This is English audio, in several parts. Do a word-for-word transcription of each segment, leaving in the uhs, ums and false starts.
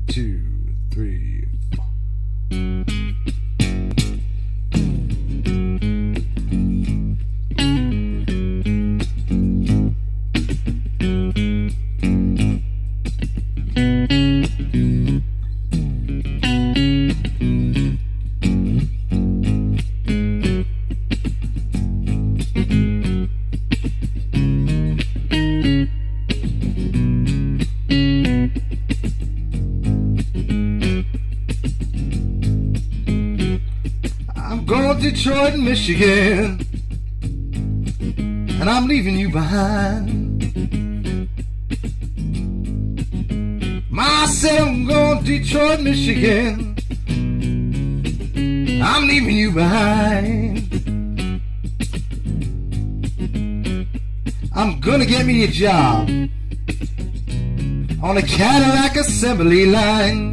two, three, four. Detroit, Michigan, and I'm leaving you behind. Myself, I'm going to Detroit, Michigan, I'm leaving you behind. I'm gonna get me a job on a Cadillac assembly line.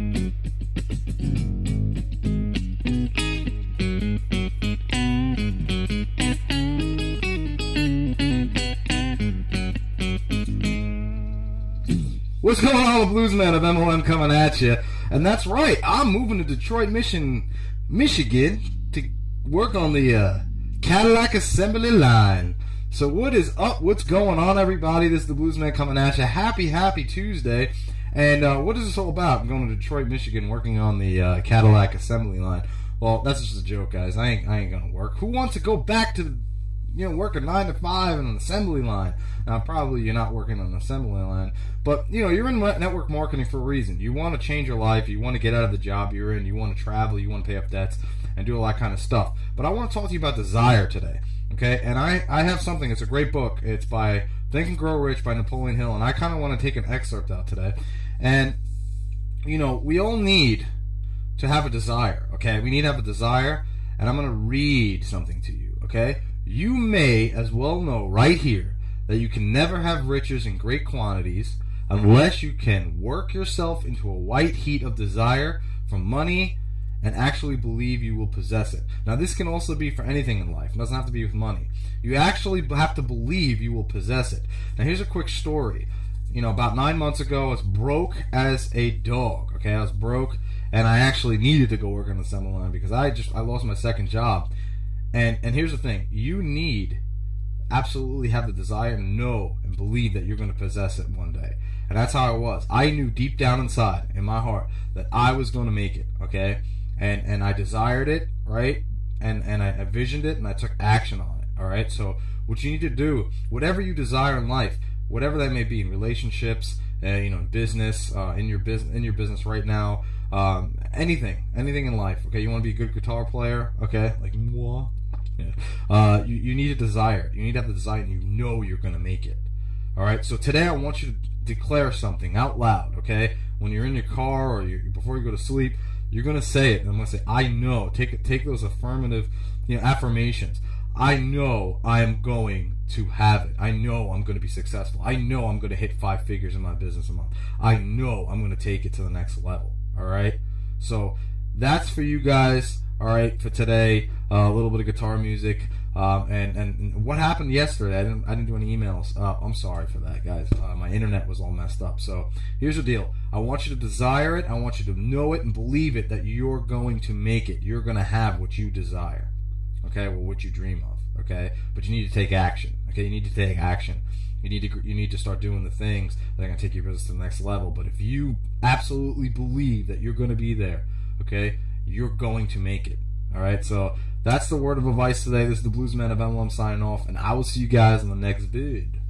What's going on, the Bluesman of M L M coming at you? And that's right, I'm moving to Detroit, Michigan, Michigan to work on the uh, Cadillac assembly line. So what is up? What's going on, everybody? This is the Bluesman coming at you. Happy, happy Tuesday. And uh, what is this all about? I'm going to Detroit, Michigan, working on the uh, Cadillac assembly line. Well, that's just a joke, guys. I ain't, I ain't gonna work. Who wants to go back to, you know, work a nine to five in an assembly line? Now, probably you're not working on an assembly line, but you know, you're in network marketing for a reason. You want to change your life. You want to get out of the job you're in. You want to travel. You want to pay off debts and do all that kind of stuff. But I want to talk to you about desire today. Okay, and I, I have something. It's a great book. It's by Think and Grow Rich by Napoleon Hill, and I kind of want to take an excerpt out today. And you know, we all need to have a desire. Okay, we need to have a desire, and I'm going to read something to you. Okay, you may as well know right here that you can never have riches in great quantities unless you can work yourself into a white heat of desire for money and actually believe you will possess it. Now, this can also be for anything in life. It doesn't have to be with money. You actually have to believe you will possess it. Now, here's a quick story. You know, about nine months ago, I was broke as a dog. Okay, I was broke, and I actually needed to go work on the assembly line because I just I lost my second job. And and here's the thing: you need absolutely have the desire to know and believe that you're going to possess it one day. And that's how I was. I knew deep down inside in my heart that I was going to make it. Okay, and and I desired it, right? And and I envisioned it, and I took action on it. All right. So what you need to do, whatever you desire in life, whatever that may be, in relationships, uh, you know, in business, uh, in your business, in your business right now, um, anything, anything in life. Okay, you want to be a good guitar player. Okay, like moi. Yeah. Uh, you, you need a desire. You need to have the desire, and you know you're going to make it. All right. So today I want you to declare something out loud. Okay. When you're in your car or you're, before you go to sleep, you're going to say it. And I'm going to say, I know. Take take those affirmative, you know, affirmations. I know I am going to have it. I know I'm going to be successful. I know I'm going to hit five figures in my business a month. I know I'm going to take it to the next level. All right. So that's for you guys. All right, for today, uh, a little bit of guitar music, um, and, and what happened yesterday, I didn't I didn't do any emails. Uh, I'm sorry for that, guys. Uh, my internet was all messed up. So here's the deal. I want you to desire it. I want you to know it and believe it that you're going to make it. You're going to have what you desire, okay, well, what you dream of, okay? But you need to take action, okay? You need to take action. You need to you need to start doing the things that are going to take your business to the next level. But if you absolutely believe that you're going to be there, okay, you're going to make it. All right, so that's the word of advice today. This is the Bluesman of M L M signing off, and I will see you guys in the next vid.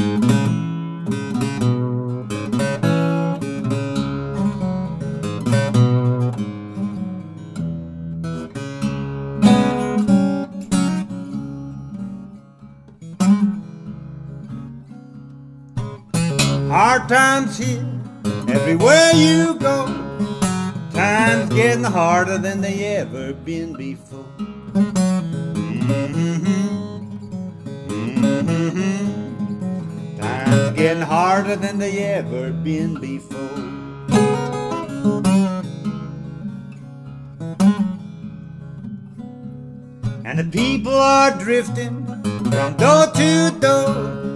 Hard times here, everywhere you go. Times getting harder than they ever been before. Mm-hmm. Mm-hmm. Times getting harder than they ever been before. And the people are drifting from door to door.